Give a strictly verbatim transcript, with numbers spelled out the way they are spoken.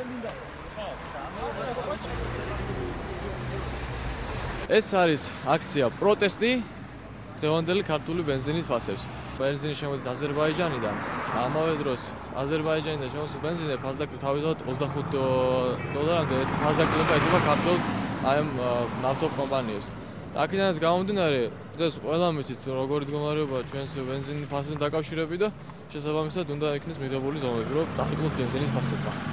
ეს არის აქცია პროტესტი დღევანდელი ქართული ბენზინის ფასებს. Ბენზინი შემოდის აზერბაიჯანიდან. ამავე დროს აზერბაიჯანიდან შემოსულ ბენზინზე ფასდაკლი თავისთავად ოცდახუთ დოლარამდე ფასდაკლება ედება ქართულ აი ამ ნავთობკომპანიებს. აქედანაც გამომდინარე, დღეს ყველამ ვიცით როგორი მდგომარეობაა ჩვენს ბენზინის ფასთან დაკავშირებით და შესაბამისად უნდა იქნეს მიღებული ზომები, რომ დახიბლოს ბენზინის ფასებმა.